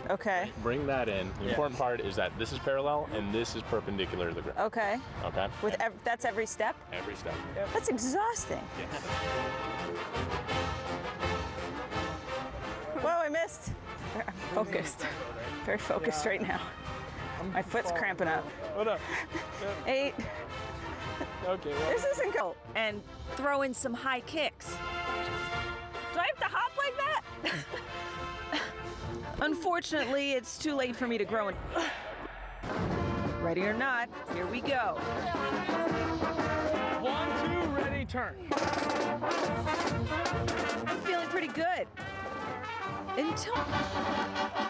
Okay. Bring that in. The important part is that this is parallel and this is perpendicular to the ground. Okay. Okay? That's every step? Every step. That's exhausting. Yes. Whoa, I missed. I'm focused. Very focused right now. My foot's cramping up. Hold up. 8. Okay. Well. This isn't cool. And throw in some high kicks. Do I have to hop like that? Unfortunately, it's too late for me to grow. Ready or not, here we go. 1, 2, ready, turn. I'm feeling pretty good. Until